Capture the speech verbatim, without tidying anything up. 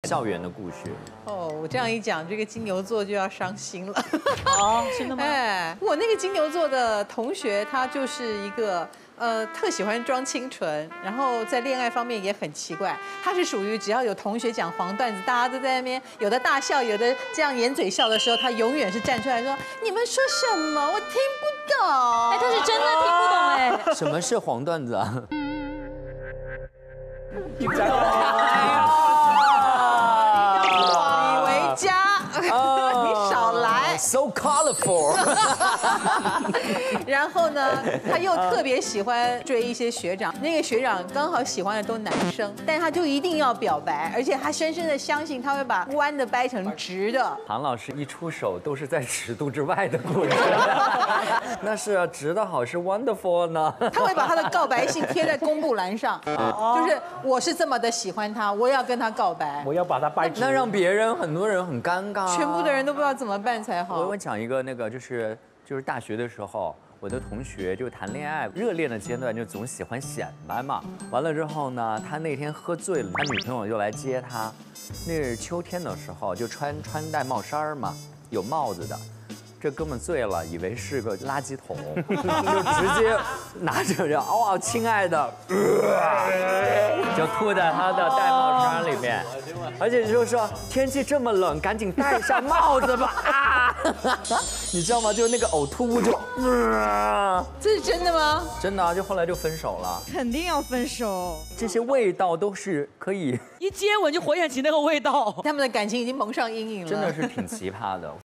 校园的故事。 哦，我这样一讲，这个金牛座就要伤心了。 哦，真的吗？ 哎，我那个金牛座的同学，他就是一个呃特喜欢装清纯，然后在恋爱方面也很奇怪。他是属于只要有同学讲黄段子，大家都在那边有的大笑，有的这样掩嘴笑的时候，他永远是站出来说：“你们说什么？我听不懂。” 哎，他是真的听不懂哎。 什么是黄段子啊？ 引以为家，你少来。 So colorful。 然后呢，他又特别喜欢追一些学长，那个学长刚好喜欢的都男生，但他就一定要表白，而且他深深的相信他会把弯的掰成直的。 唐老师一出手都是在尺度之外的故事，那是啊，直的好是 wonderful 呢。 他会把他的告白信贴在公布栏上，就是我是这么的喜欢他，我要跟他告白， 我要把它掰直。 那让别人很多人很尴尬， 全部的人都不知道怎么办才好。 我我讲一个那个就是就是大学的时候。我的同学就谈恋爱，热恋的阶段就总喜欢显摆嘛。完了之后呢，他那天喝醉了，他女朋友就来接他。那是秋天的时候，就穿穿戴帽衫嘛，有帽子的。这哥们醉了，以为是个垃圾桶，就直接拿着这哇，亲爱的，呃、就吐在他的戴帽衫里面，而且就说天气这么冷，赶紧戴上帽子吧啊！你知道吗？就那个呕吐物就，呃、 这是真的吗？ 真的啊，就后来就分手了。 肯定要分手， 这些味道都是可以一接吻就回想起那个味道， 他们的感情已经蒙上阴影了， 真的是挺奇葩的。